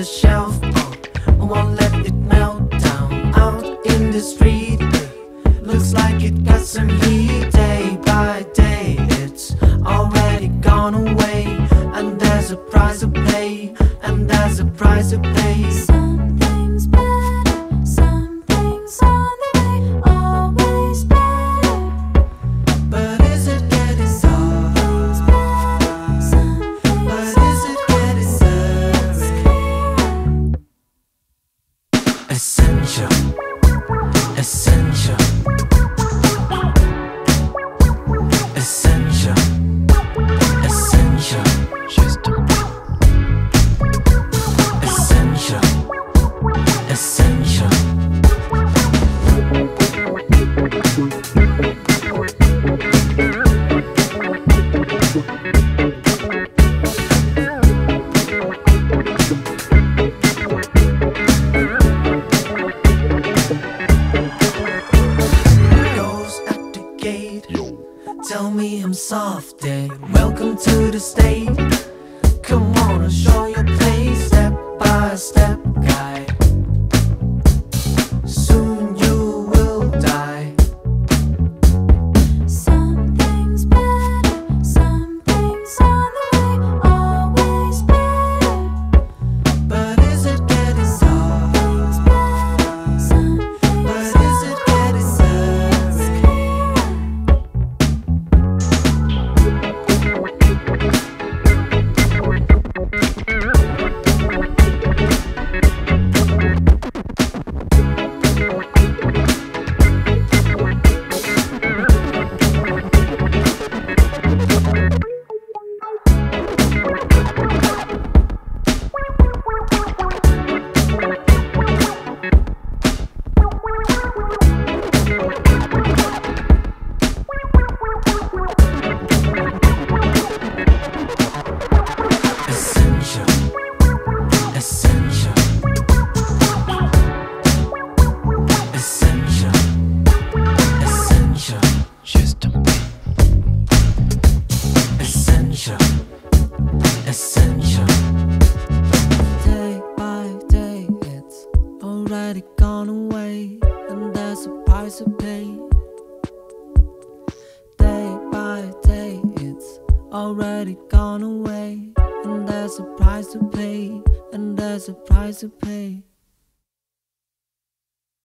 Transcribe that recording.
shelf. I won't let it melt down. Out in the street, looks like it got some heat. Day by day, it's already gone away. And there's a price to pay, and there's a price to pay. Something's better, something's on the way, always better. But is it getting Something's better, something's But is it getting essential? Essential. Essential. Essential. Just a essential. Essential. Goes at the gate. Tell me I'm soft, eh? Welcome to the state. Come on and show your place, step by step, guy. Soon you will die. Something's better, something's on the way, always better. But is it getting Something's better, something's But is it getting essential. Essential. Essential. Essential. Just a essential. Essential. Day by day, it's already gone away, and there's a price to pay. Day by day, it's already gone away, and there's a price to pay, and there's a price to pay.